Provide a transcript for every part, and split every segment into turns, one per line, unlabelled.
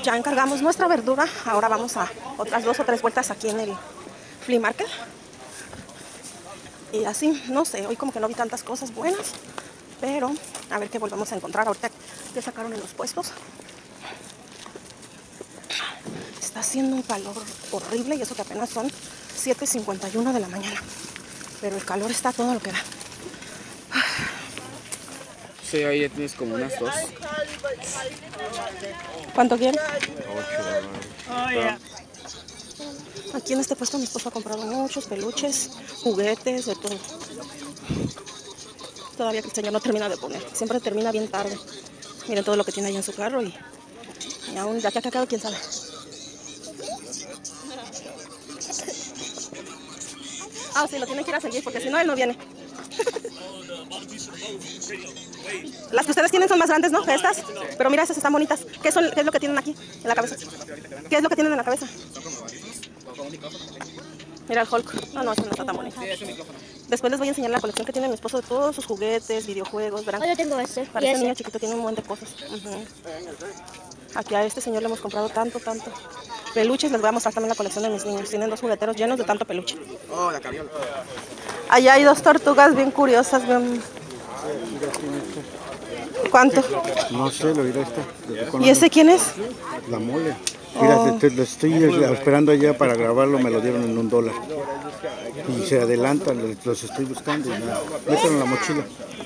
Ya encargamos nuestra verdura. Ahora vamos a otras 2 o 3 vueltas aquí en el flea market. Y así, no sé, hoy como que no vi tantas cosas buenas. Pero a ver qué volvemos a encontrar ahorita que sacaron en los puestos. Está haciendo un calor horrible y eso que apenas son 7:51 de la mañana. Pero el calor está todo lo que da.
Sí, ahí ya tienes como unas 2.
¿Cuánto quieren?
8.
Aquí en este puesto mi esposo ha comprado muchos peluches, juguetes, de todo. Todavía que el señor no termina de poner. Siempre termina bien tarde. Miren todo lo que tiene ahí en su carro y aún de aquí a que acabe, quién sabe. Ah, sí, lo tienen que ir a seguir porque si no, él no viene. Las que ustedes tienen son más grandes, ¿no? Que estas. Pero mira, esas están bonitas. ¿Qué es lo que tienen aquí en la cabeza? ¿Qué es lo que tienen en la cabeza? Mira el Hulk. No, eso no está tan bonito. Después les voy a enseñar la colección que tiene mi esposo de todos sus juguetes, videojuegos, ¿verdad?
Yo tengo este.
Para ese niño chiquito tiene un montón de cosas. Aquí a este señor le hemos comprado tanto. Peluches, les voy a mostrar también la colección de mis niños. Tienen 2 jugueteros llenos de tanto peluche.
Oh, la caviola.
Allá hay 2 tortugas bien curiosas, bien... ¿Cuánto?
No sé, lo dirá esta.
¿Y ese quién es?
La mole. Mira, lo estoy esperando allá para grabarlo, me lo dieron en $1. Y se adelantan, los estoy buscando y nada. Mételo en la mochila.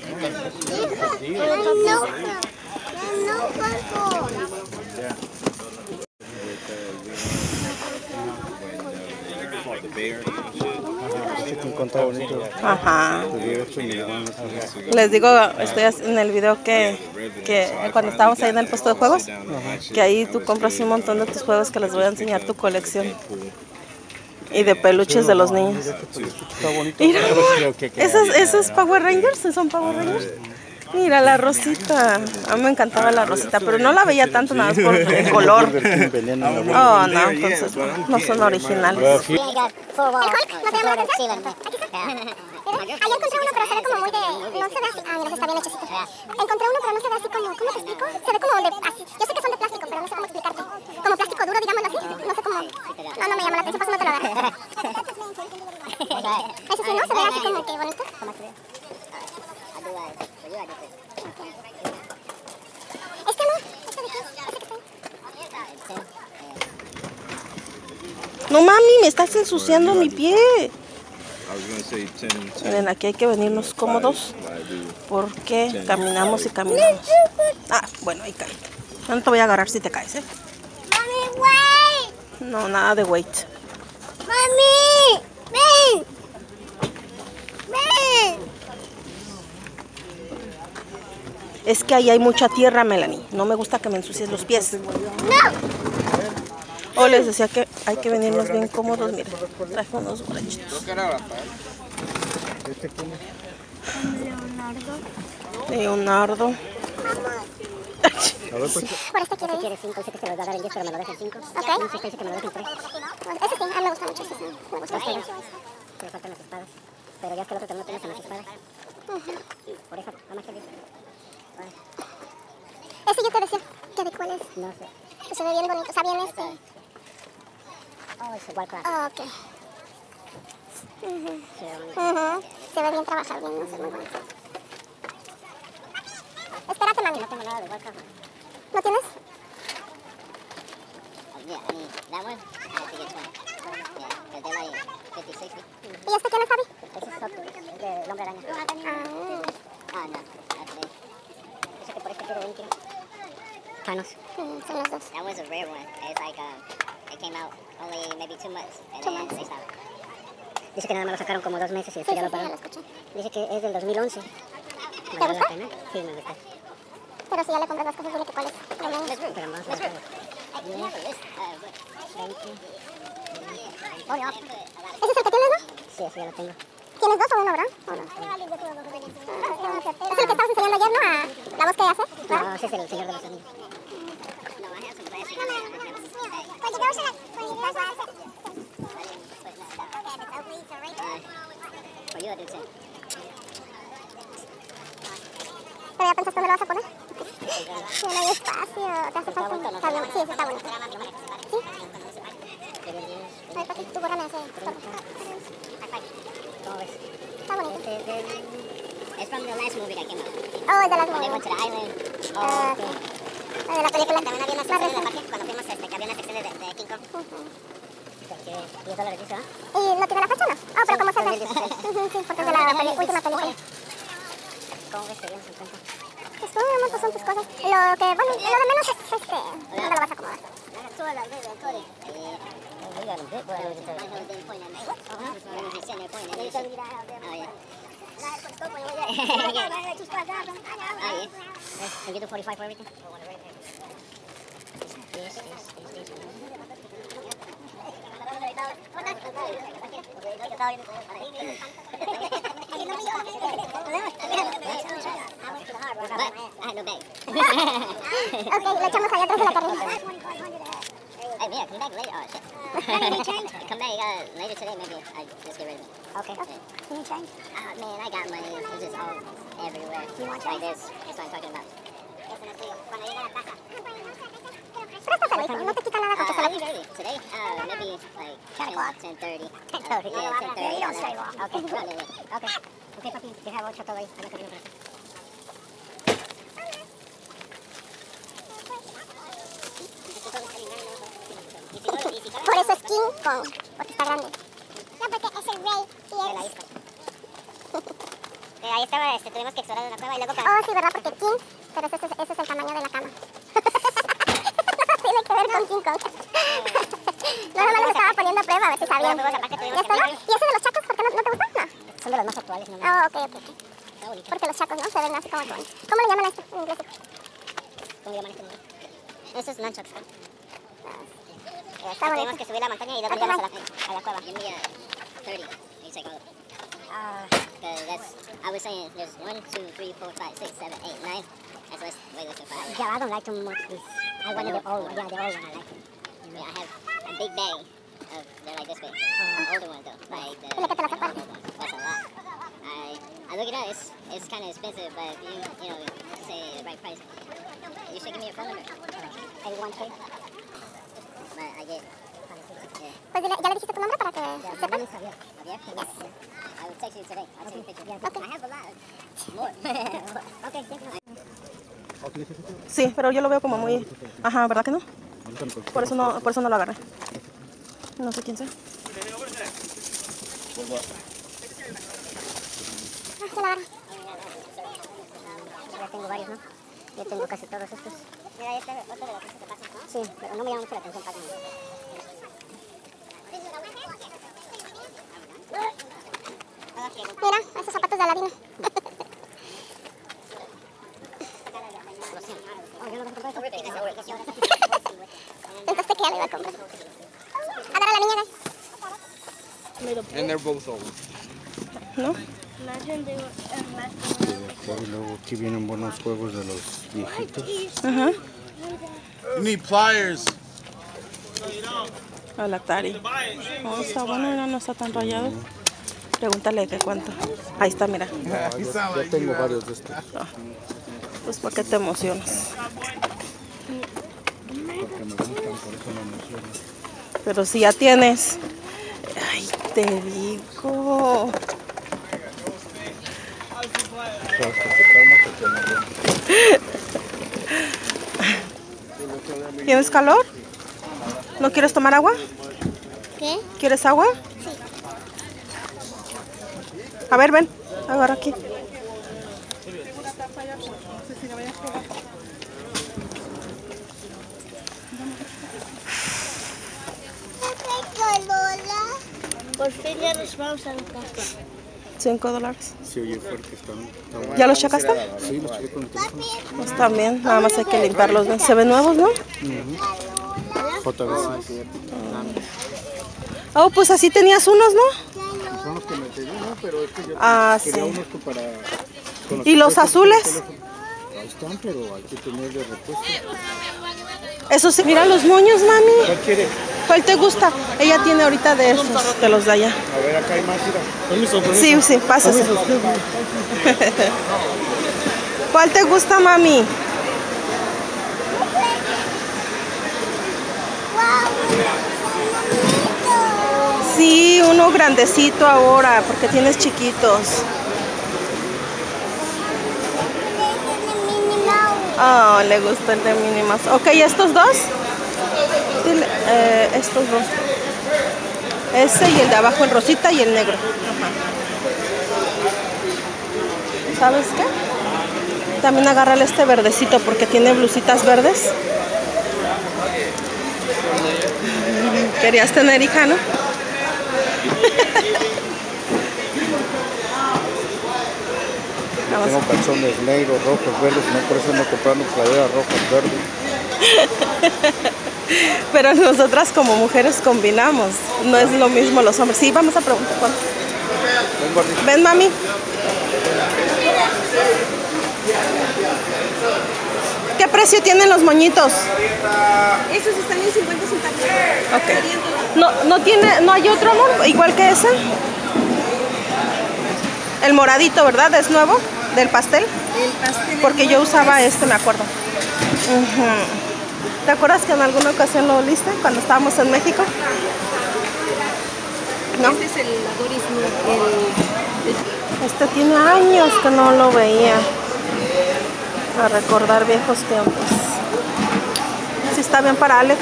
Ajá. Les digo, estoy en el video que cuando estábamos ahí en el puesto de juegos, que ahí tú compras un montón de tus juegos que les voy a enseñar tu colección. Y de peluches de los niños. Mira, ¿esos Power Rangers? ¿Son Power Rangers? Mira la rosita. A mí me encantaba la rosita, pero no la veía tanto nada más por el color. Oh, no, entonces no son originales.
Ayer encontré uno, pero se ve como muy de... No se ve así... Ah, mira, está bien hechecito. Encontré uno, pero no se ve así como... ¿Cómo te explico? Se ve como de... Así. Yo sé que son de plástico, pero no sé cómo explicarte. Como plástico duro, digámoslo así. No sé cómo... No me llama la atención, por eso no te lo agarro. Ese sí, ¿no? Se ve así como que bonito. Este no. ¿Este de qué es? ¿Este que está ahí?
No, mami, me estás ensuciando mi pie. Miren, aquí hay que venirnos cómodos porque caminamos y caminamos. Ah, bueno, ahí cae. Yo no te voy a agarrar si te caes, ¿eh?
Mami, wait.
No, nada de weight.
Mami, ven. Ven.
Es que ahí hay mucha tierra, Melanie. No me gusta que me ensucies los pies.
No.
O les decía que hay que venirnos bien cómodos. Miren, traje unos guarachitos. Leonardo.
Por este quiere 5, dice que se los va a dar en 10, pero me lo deja en 5. Ok. Dice que me lo deja en 3. Ese sí, a mí me gusta mucho ese. Me gusta mucho. Pero faltan las espadas. Pero ya es que el otro también tiene las espadas. Por eso, nada más que dice. Ese yo te decía, ¿que de cuál es? No sé. Se ve bien bonito, está bien este. Oh, es Warcraft. Oh, ok. Se ve bien trabajar, bien, no sé, muy bonito. Espérate, mami. No tengo nada de Warcraft. ¿No tienes? Yeah, I mean, that one, I have to get 20. Yeah, because they're like 50, 60. ¿Y este quién es, Fabi? Ese es otro, de hombre araña. Ah, no, that's it. Dice que por este quiero 20. Thanos. Son los dos. That was a rare one. It's like, it came out only maybe 2 months, and then they stopped. Dice que nada más lo sacaron como 2 meses y después ya lo pararon. Dice que es del 2011. ¿Te gusta? Sí, me gusta. Pero si ya le compras las cosas, dile que cuál es. Pero más ¿Ese es el que tienes, no? Sí, ese ya lo tengo. ¿Tienes 2 o 1, verdad? ¿O no? Es el que estabas enseñando ayer, ¿no? La voz que hace. No, ese es el Señor de los Anillos. ¿Pero ya pensaste dónde lo vas a poner? Sí, no hay espacio. ¿Te hace falta un camión? Sí, ese está bonito. ¿Sí? Ay, papi, tu gorra me hace estorbo. Está bonito.
It's from the last movie that came out.
Oh, es de las
When they went
movies.
to the island.
Okay. De la película.
También había una sección en el parque cuando fuimos que había una sección de King Kong. Porque $10 dice, ¿no?
¿Y no tiene la fecha, no? Oh, pero como se ve. Sí, porque es de la última película.
¿Cómo ves que bien se encuentra?
Pues tú, un montón son tus cosas. Lo que, bueno, lo de menos es ¿dónde lo vas a acomodar?
Can you do 45 for everything? I had no bag.
Ok, lo echamos ahí atrás de la carrera.
Hey, Mia, come back later. Oh, shit. Come back later today, maybe I just get rid of it.
Okay. Can you change?
Man, I got money. It's just all everywhere.
You want
like this? That's what I'm talking about.
Préstaselo, hijo, no te quita nada con que se
I
lo
leave early today. Maybe like 10:30.
10:30.
Yeah, 10:30.
You don't stay long.
Okay. Okay. Okay, papi, deja 8 todo ahí. A ver qué viene.
Por eso es King Kong, porque está grande. No, porque es el rey y
De la isla. Ahí estaba, tuvimos que explorar una cueva y luego...
Oh, sí, ¿verdad? Porque King, pero ese es el tamaño de la cama. Tiene que ver con King Kong. No, nomás lo estaba poniendo a prueba, a ver si sabían. ¿Ya está ya? ¿Y ese de los chacos, por qué no te gusta? No.
Son de los más actuales, ¿no?
Oh, ok.
Está bonito.
Porque los chacos, ¿no? Se ven así como que... ¿Cómo le llaman a esto en inglés?
¿Cómo llaman este? Eso es nunchucks, ¿no?
Está bonito.
Tuvimos que subir la montaña y luego llegas a la cueva. Give me 30. You take all of it. Because I was saying, there's 1, 2, 3, 4, 5, 6, 7, 8, 9. That's way less than 5.
Yeah, I don't like too much this. I wanted the old one. Yeah, the old one I like.
Yeah, I have a big bag of, they're like this big. Older ones though. Like the
¿Y le qué te las aparte?
that's a lot. I look it up, it's kind of expensive, but if you know, say the right price, you should give me your phone number.
81K.
But I get,
Pues dile, ¿ya le dijiste tu nombre para que sepan?
Javier? Yes. I will text you today. I'll take a picture.
Okay.
I have a lot more. Okay, thank you.
Sí, pero yo lo veo como muy... Ajá, ¿verdad que no? Por eso no lo agarré. No sé quién sea.
Se la agarra.
Ya tengo varios, ¿no? Yo tengo casi todos estos. Mira, este es otro de los que se pasan, ¿no? Sí, pero no me llama mucho la atención, pasan.
Mira, esos zapatos de Aladino. Pensaste que ya lo iba a comprar. A dar a la niña,
And they're both old.
¿No?
Y luego aquí vienen buenos juegos de los viejitos.
Ajá.
You need pliers.
El Atari. Oh, está bueno, mira, no está tan rayado. Pregúntale que cuánto. Ahí está, mira.
Yo tengo varios de estos.
Pues ¿por qué te emocionas?
Porque me gustan, por eso me emociono.
Pero si ya tienes. Ay, te digo.
Sabes que te calma porque me duele.
¿Tienes calor? ¿No quieres tomar agua?
¿Qué?
¿Quieres agua?
Sí.
A ver, ven. Agarra aquí.
Por fin ya nos vamos a la casa.
$5.
Sí, oye, fuerte están.
¿Ya los checaste?
Sí, los chequé con el teléfono.
Pues también, nada más hay que limpiarlos bien. Se ven nuevos, ¿no?
JBC.
Oh, pues así tenías unos, ¿no?
Son los que me pedí, ¿no? Pero es que yo
Ah,
quería
sí.
unos para... con
¿Y
que
los
prestas el
azules?
teléfono. Ahí están, pero hay que tener de repuesto.
Eso sí, mira los moños, mami.
¿Cuál quiere?
¿Cuál te gusta? Ella tiene ahorita de esos, de los de allá.
A ver, acá hay más, mira. Permiso,
Sí, sí, pásase. ¿Cuál te gusta, mami? Sí, uno grandecito ahora, porque tienes chiquitos. Oh, le gusta el de Minnie Mouse. Ok, ¿estos dos? Dile, estos dos. Ese y el de abajo, el rosita y el negro. Ajá. ¿Sabes qué? También agárrale este verdecito porque tiene blusitas verdes. Querías tener hija, ¿no?
Tengo calzones negros, rojos, verdes, no por eso ando comprando playeras rojas, verdes.
Pero nosotras como mujeres combinamos. No es lo mismo los hombres. Sí, vamos a preguntar cuánto. Ven, mami. ¿Qué precio tienen los moñitos?
Esos están en 50 centavos.
Ok. ¿No hay otro, amor? Igual que ese. El moradito, ¿verdad? ¿Es nuevo? ¿Del pastel?
El pastel.
Porque yo usaba este, me acuerdo. ¿Te acuerdas que en alguna ocasión lo oliste cuando estábamos en México? ¿No?
Este es el Doris
Este tiene años que no lo veía. A recordar viejos tiempos. Sí, está bien para Alex.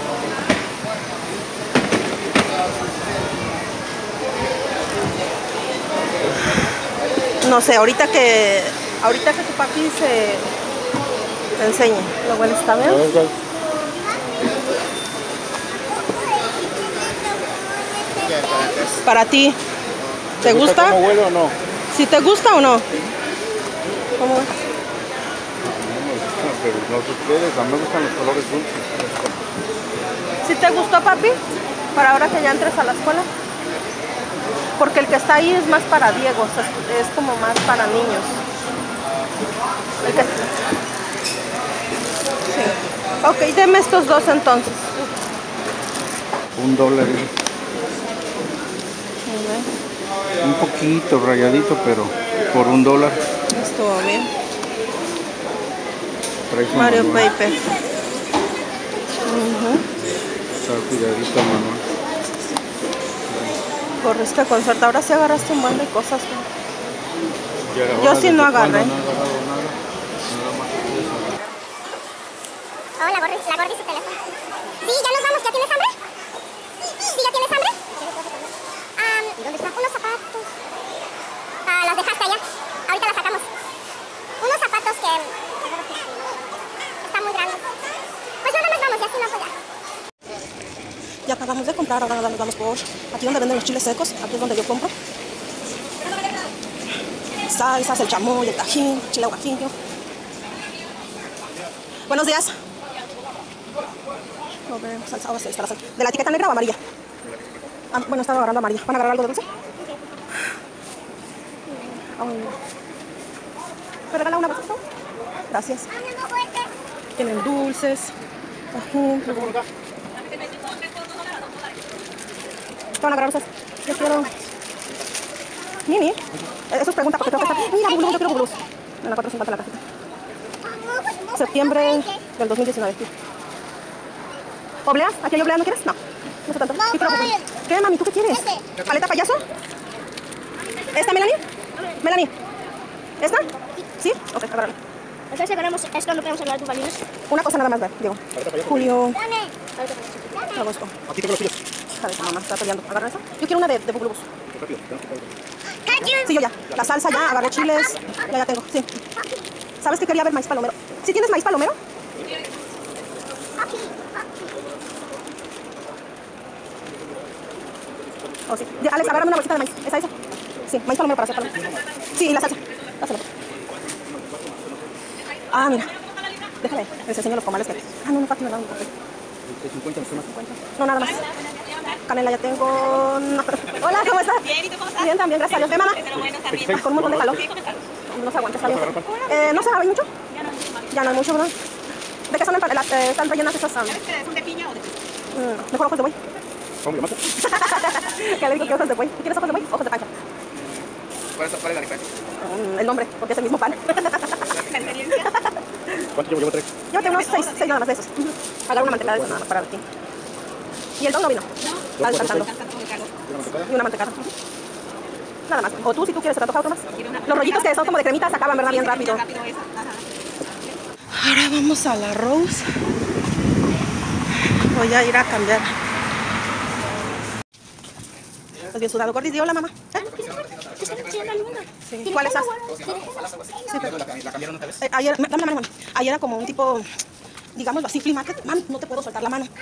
No sé, ahorita que tu papi te enseñe. ¿Lo huele? ¿Está bien? Para ti. ¿Te gusta?
¿Cómo huele o no?
¿Si te gusta o no? ¿Cómo es?
Pero no sé ustedes, a mí me gustan los colores dulces.
¿Sí te gustó, papi? Para ahora que ya entres a la escuela. Porque el que está ahí es más para Diego, o sea, es como más para niños. El que... Sí. Ok, deme estos dos entonces.
$1. Un poquito rayadito, pero por $1.
Estuvo bien.
Trae su
Mario
manual.
Paper.
Está cuidadito, manual.
Corriste con suerte. Ahora sí agarraste un buen de cosas. Yo sí no agarré.
Oh, la Gordi su teléfono. Sí, ya nos vamos. ¿Ya tienes hambre? Sí, ¿ya tienes hambre? ¿Y dónde están? Unos zapatos. Los dejaste allá. Ahorita las sacamos. Unos zapatos que están muy grandes. Pues nada más vamos, ya si no, pues ya.
Ya acabamos de comprar, ahora nos vamos por aquí donde venden los chiles secos. Aquí es donde yo compro. Salsas, el chamoy, el tajín, chile guajillo. Buenos días. No veo, salsa, ahora sí, está la salsa. ¿De la etiqueta negra o amarilla? Bueno, estaba agarrando amarilla. ¿Van a agarrar algo de dulce? ¿Me regala una bolsita? Gracias. Tienen dulces, tajín. ¿Qué van a agarrar ustedes? Yo quiero... Mini. Eso es pregunta porque tengo que estar... Mira, bubulus, yo quiero bubulus. En la 450 la cajita. Septiembre del 2019. Sí. ¿Obleas? ¿Aquí hay obleas? ¿No quieres? No. No sé tanto. Sí, quiero bubulus. ¿Qué, mami? ¿Tú qué quieres? ¿Paleta payaso? ¿Esta, Melanie? Melanie. ¿Esta? ¿Sí? Ok, agárrala.
Entonces agarramos esto, no podemos hablar de balinas.
Una cosa nada más, Diego. Julio, agosto.
Aquí tengo los tuyos.
A ver, mamá está peleando. ¿Agarra esa? Yo quiero una de bubulus. Sí, yo ya. La salsa ya, agarré chiles. Ya tengo, sí. ¿Sabes que quería ver maíz palomero? ¿Sí tienes maíz palomero? Oh, sí. Ya, Alex, agárrame una bolsita de maíz. ¿Esa? Sí, maíz palomero para hacer palomero. Sí, y la salsa. Dáselo. Ah, mira. Déjale, les enseño los comales que... no, papi, me da un papel.
50,
No, nada más. Canela ya tengo... No. Hola, ¿cómo estás?
Bien, ¿y tú cómo estás?
Bien, también, gracias a Dios. ¿Ve, mamá? Con un montón de calor. No se aguanta, está bien. ¿No se agarra mucho? Ya no hay mucho, ¿verdad? ¿De qué son están rellenas esas?
¿Son de piña o de piña?
Mejor ojos de buey.
¿Cómo le llamas?
Que le digo que ojos de buey. ¿Quieres ojos de buey? Ojos de pancha.
¿Cuál es la diferencia?
El nombre, porque es el mismo pan.
¿La experiencia?
¿Cuánto llevo? Llevo 3.
Llévate unos 6 nada más de esos. Agarra una manteca de eso nada más para ti. Y el don no vino. Está descansando. Y una mantecada. Nada más. O tú, si tú quieres, te antoja otro más. Los rollitos que son como de cremita se acaban, ¿verdad? Bien rápido. Ahora vamos a la Rose. Voy a ir a cambiar. ¿Estás bien sudado, Gordis? Hola, mamá. Sí. ¿Cuál es esa? Sí, pero... ayer, dame la mano, mami. Ayer era como un tipo, digámoslo así, flea market. Mami, no te puedo soltar la mano.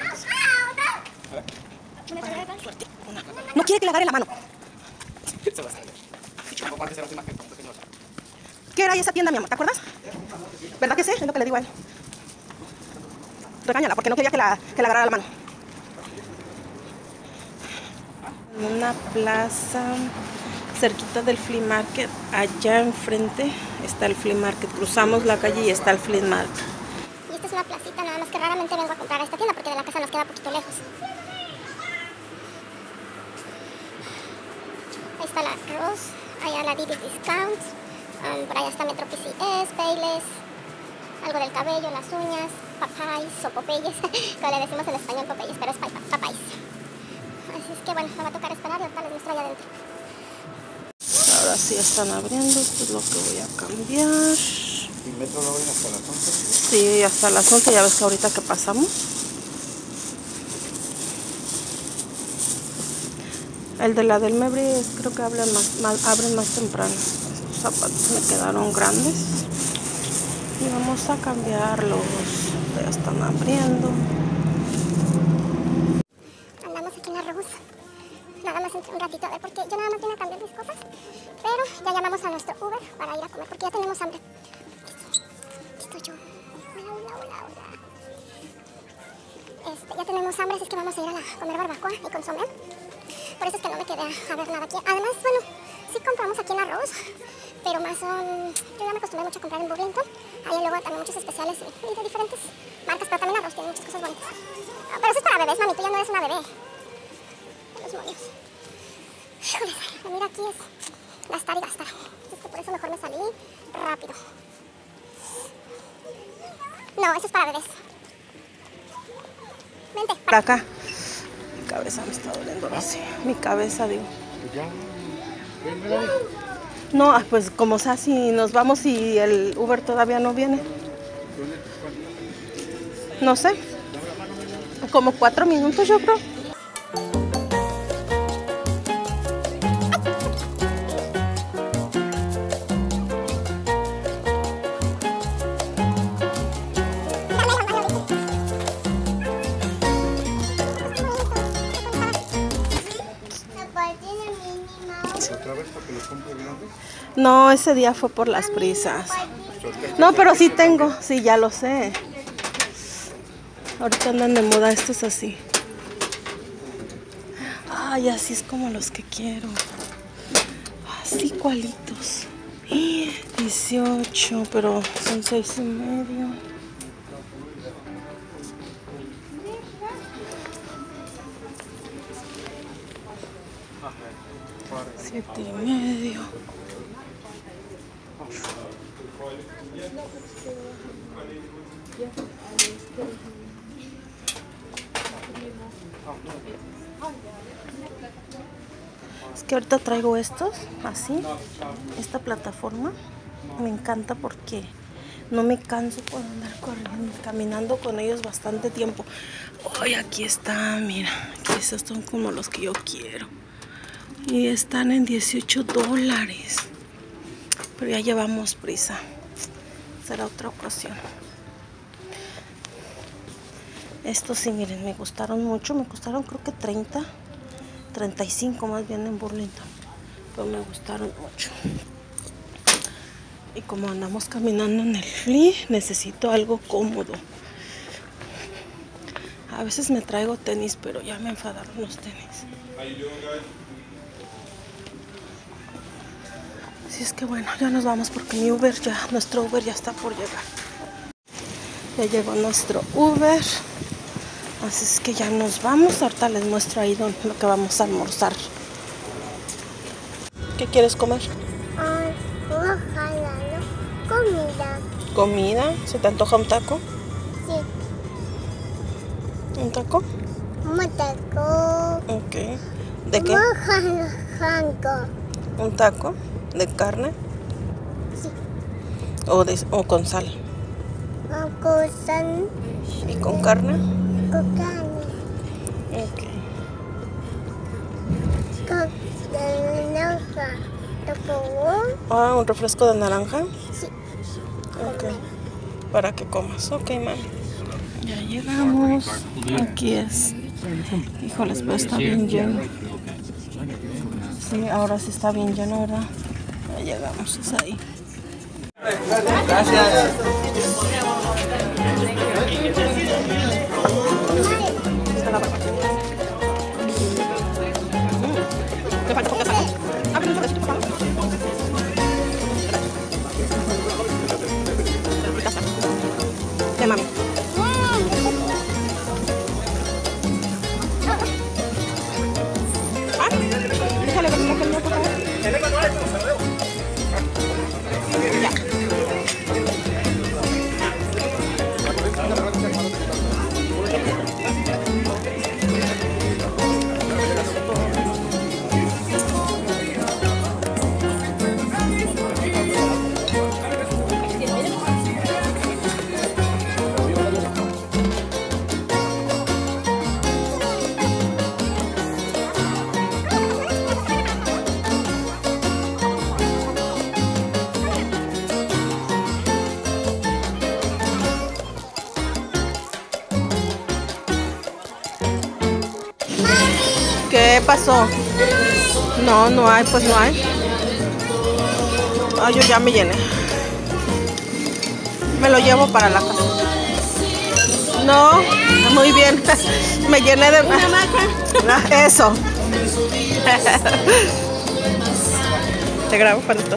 Suerte. No quiere que le agarre la mano. ¿Qué era esa tienda, mi amor? ¿Te acuerdas? ¿Verdad que sí? Es lo que le digo a él. Regáñala, porque no quería que la agarrara la mano. En una plaza cerquita del flea market, allá enfrente está el flea market. Cruzamos la calle y está el flea market.
Y esta es una placita, nada más que raramente vengo a comprar a esta tienda porque de la casa nos queda un poquito lejos. Ahí está la Rose, allá la Didi Discount, por allá está Metro PCS, Payless, algo del cabello, las uñas, Popeyes o Popeyes, como le decimos en español Popeyes, pero es Popeyes. Así es que bueno, me va a tocar esperar y ahorita les muestro allá adentro.
Ahora sí están abriendo, esto es lo que voy a cambiar.
¿Y Metro lo abren hasta las 11?
Sí, hasta las 11, ya ves que ahorita que pasamos. El de la del Mebre creo que abren más temprano. Estos zapatos me quedaron grandes. Y vamos a cambiarlos. Ya están abriendo.
Andamos aquí en la Rose. Nada más entre un ratito a ver, porque yo nada más vine a cambiar mis cosas. Pero ya llamamos a nuestro Uber para ir a comer, porque ya tenemos hambre. Aquí estoy yo. Hola. Ya tenemos hambre, así es que vamos a ir a comer barbacoa y consomé. Por eso es que no me quedé a ver nada aquí. Además, bueno, sí compramos aquí en la Rose, pero más son... Yo ya me acostumbré mucho a comprar en Burlington. Ahí luego también muchos especiales y de diferentes marcas, pero también la Rose tiene muchas cosas bonitas. Pero eso es para bebés, mami, tú ya no eres una bebé. Los moños. Híjole, mira, aquí es gastar y gastar. Es que por eso mejor me salí rápido. No, eso es para bebés. Vente.
Para acá. Mi cabeza me está doliendo así. Mi cabeza, digo.
Ya.
No, pues como sea, si nos vamos y el Uber todavía no viene. No sé. Como 4 minutos, yo creo. No, ese día fue por las prisas. No, pero sí tengo. Sí, ya lo sé. Ahorita andan de moda estos así. Ay, así es como los que quiero. Así cualitos. 18, pero son 6,5. $7,5. Es que ahorita traigo estos, así, esta plataforma. Me encanta porque no me canso por andar corriendo, caminando con ellos bastante tiempo. Ay, aquí está, mira, aquí estos son como los que yo quiero. Y están en $18. Pero ya llevamos prisa. Será otra ocasión. Estos sí, miren, me gustaron mucho. Me costaron creo que 35 más bien en Burlington. Pero me gustaron mucho. Y como andamos caminando en el flea, necesito algo cómodo. A veces me traigo tenis, pero ya me enfadaron los tenis. Así es que bueno, ya nos vamos porque nuestro Uber ya está por llegar. Ya llegó nuestro Uber. Así es que ya nos vamos. Ahorita les muestro ahí lo que vamos a almorzar. ¿Qué quieres comer?
Ojalá, ¿no? Comida.
¿Comida? ¿Se te antoja un taco?
Sí.
¿Un taco? Ok. ¿De qué? ¿Un taco de carne?
Sí.
¿O con sal? ¿Y con carne? Ok. Ah, ¿un refresco de naranja?
Sí.
Ok. Para que comas. Ok, mami. Ya llegamos. Aquí es. Híjoles, pero está bien lleno. Sí, ahora sí está bien lleno, ¿verdad? Ya llegamos, es ahí. ¿Qué, mami? Ah, déjale ver la comida, por favor. Ya. ¿Qué pasó? No, no hay, pues no hay. Ah, yo ya me llené. Me lo llevo para la casa. No, muy bien. Me llené de... Eso. Te grabo cuando estás.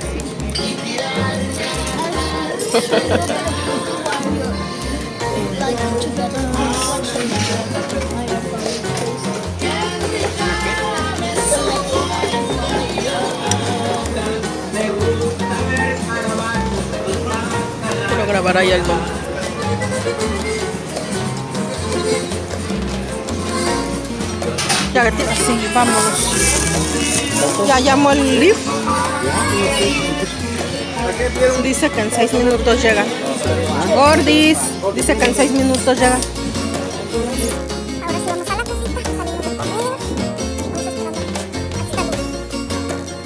Quiero grabar ahí algo. Ya, sí, vámonos. Ya llamó el lift. Dice que en 6 minutos llega. Gordis, dice que en 6 minutos llega.
Ahora sí vamos a la casita, salimos a comer. Vamos esperando. Aquí está.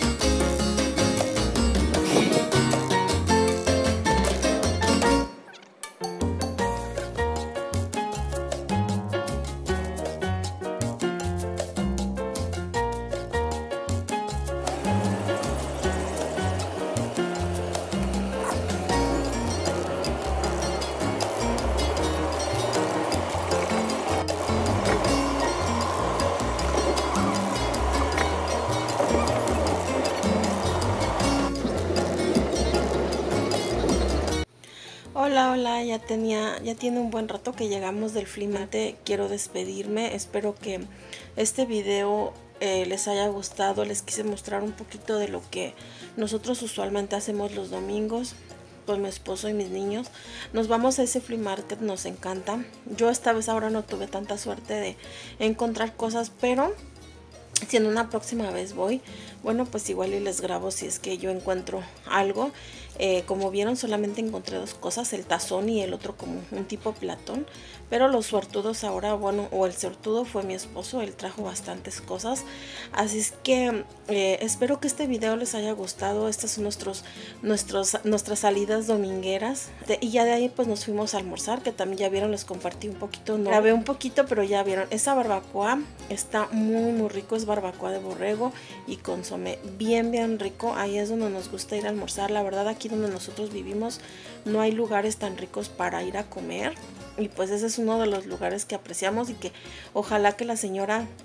Hola, ya tiene un buen rato que llegamos del flea market. Quiero despedirme, espero que este video les haya gustado. Les quise mostrar un poquito de lo que nosotros usualmente hacemos los domingos con mi esposo y mis niños. Nos vamos a ese flea market, nos encanta. Yo esta vez ahora no tuve tanta suerte de encontrar cosas, pero si en una próxima vez voy, bueno, pues igual y les grabo si es que yo encuentro algo. Como vieron, solamente encontré dos cosas, el tazón y el otro como un tipo platón. Pero los suertudos ahora, bueno, o el suertudo fue mi esposo, él trajo bastantes cosas. Así es que espero que este video les haya gustado. Estas son nuestras salidas domingueras. Y ya de ahí pues nos fuimos a almorzar, que también ya vieron, les compartí un poquito. No grabé un poquito, pero ya vieron. Esa barbacoa está muy rico, es barbacoa de borrego y consomé, bien rico. Ahí es donde nos gusta ir a almorzar. La verdad, aquí donde nosotros vivimos no hay lugares tan ricos para ir a comer, y pues ese es uno de los lugares que apreciamos y que ojalá que la señora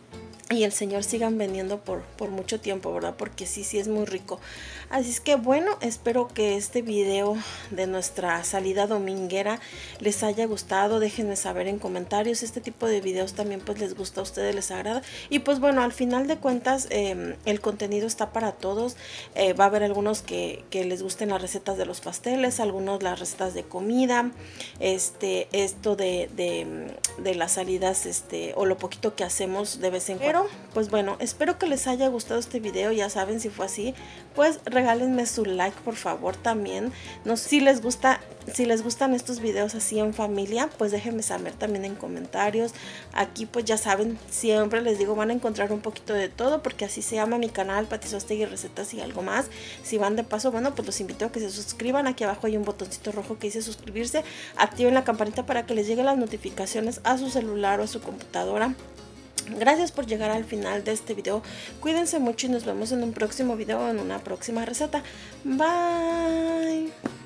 y el Señor sigan vendiendo por mucho tiempo, ¿verdad? Porque sí es muy rico. Así es que bueno, espero que este video de nuestra salida dominguera les haya gustado. Déjenme saber en comentarios. Este tipo de videos también pues les gusta a ustedes, les agrada. Y pues bueno, al final de cuentas el contenido está para todos. Va a haber algunos que les gusten las recetas de los pasteles, algunos las recetas de comida, esto de las salidas, o lo poquito que hacemos de vez en cuando. Pero pues bueno, espero que les haya gustado este video. Ya saben, si fue así, pues regálenme su like, por favor. También no sé si les gustan estos videos así en familia, pues déjenme saber también en comentarios. Aquí pues ya saben, siempre les digo, van a encontrar un poquito de todo, porque así se llama mi canal, Pati Suástegui Recetas y algo más. Si van de paso, bueno, pues los invito a que se suscriban. Aquí abajo hay un botoncito rojo que dice suscribirse. Activen la campanita para que les lleguen las notificaciones a su celular o a su computadora. Gracias por llegar al final de este video. Cuídense mucho y nos vemos en un próximo video, en una próxima receta. Bye.